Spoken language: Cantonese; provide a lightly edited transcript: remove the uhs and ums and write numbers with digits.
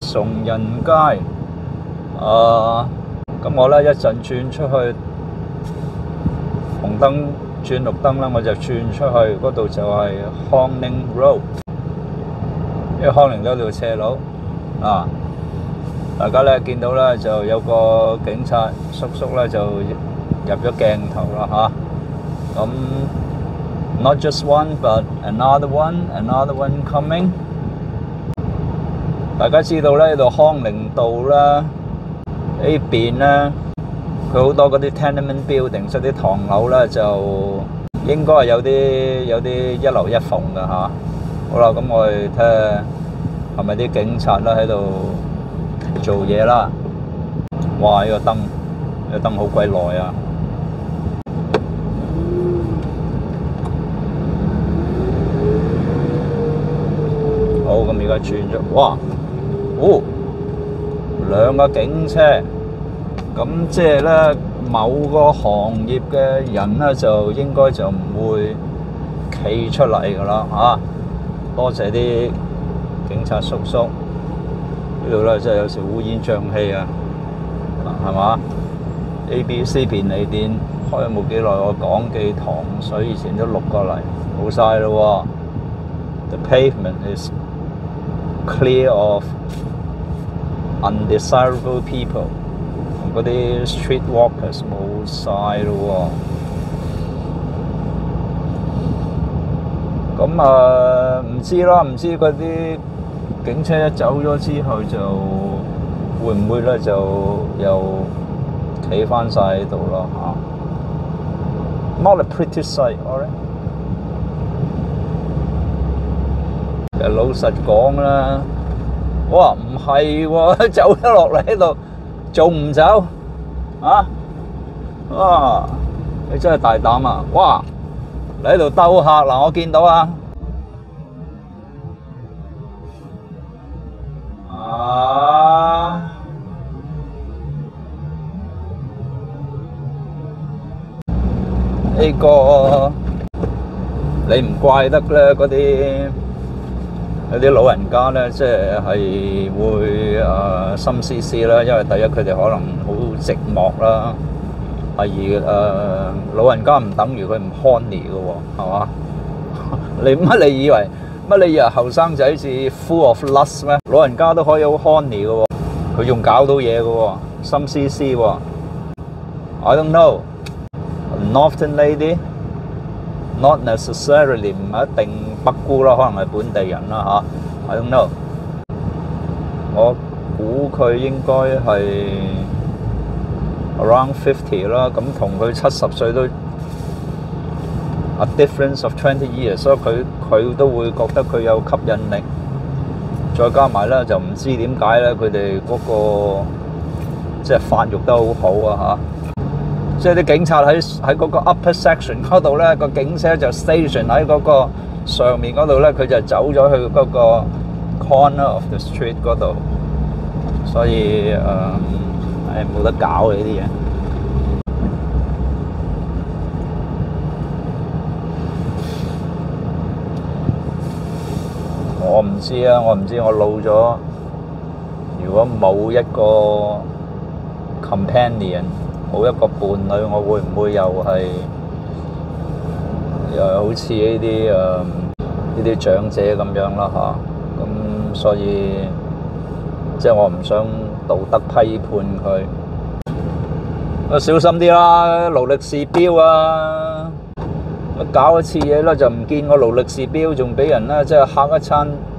崇仁街。咁我咧一陣轉出去紅燈轉綠燈啦，我就轉出去嗰度就係康寧 Road， 因為康寧嗰條斜路啊。大家咧見到咧就有個警察叔叔咧就入咗鏡頭啦嚇。咁 not just one but another one coming。大家知道咧呢度康寧道啦，呢邊咧佢好多嗰啲 tenement building， 即係啲唐樓咧就應該係有啲一樓一鳳㗎嚇。好啦，咁我哋睇下係咪啲警察啦喺度做嘢啦。哇！呢個燈好鬼耐啊！好，咁而家轉咗，哇！兩個警車，咁即係咧某個行業嘅人咧就應該就唔會企出嚟㗎啦嚇。多謝啲警察叔叔，呢度咧真係有時烏煙瘴氣啊，係嘛 ？ABC 便利店開咗冇幾耐，我港記糖水以前都錄過嚟，冇晒咯喎。The pavement is clear of undesirable people， 嗰啲 street walkers 冇晒咯喎。咁唔知啦，唔知嗰啲警車一走咗之後就會唔會咧就又企翻晒喺度咯嚇。Not a pretty sight， alright。其實老實講啦，哇唔係喎，走咗落嚟喺度仲唔走啊？哇！你真係大膽啊！哇！你喺度兜客嗱，我見到啊！呢個你唔怪得咧，嗰啲有啲老人家咧，即係會心思思啦，因為第一佢哋可能好寂寞啦，第二老人家唔等於佢唔 horny 嘅喎，係嘛？你以為後生仔似 full of lust 咩？老人家都可以好 horny 嘅喎，佢仲搞到嘢嘅喎，心思思喎。I don't know。Northern lady not necessarily 唔一定北姑啦，可能係本地人啦嚇。I don't know。我估佢應該係 around 50啦，咁同佢70歲都 a difference of 20 years， 所以佢都會覺得佢有吸引力。再加埋咧就唔知點解咧，佢哋嗰個即係發育得好好啊嚇。即係啲警察喺嗰個 upper section 嗰度咧，個警車就 station 喺嗰個上面嗰度咧，佢就走咗去嗰個 corner of the street 嗰度，所以冇得搞嘅呢啲嘢。我唔知啊，我老咗，如果冇一個 companion，冇一個伴侶，我會唔會又係好似呢啲長者咁樣啦嚇？咁所以即係我唔想道德批判佢。小心啲啦，勞力士錶啊！搞一次嘢啦，就唔見個勞力士錶，仲俾人咧即係嚇一餐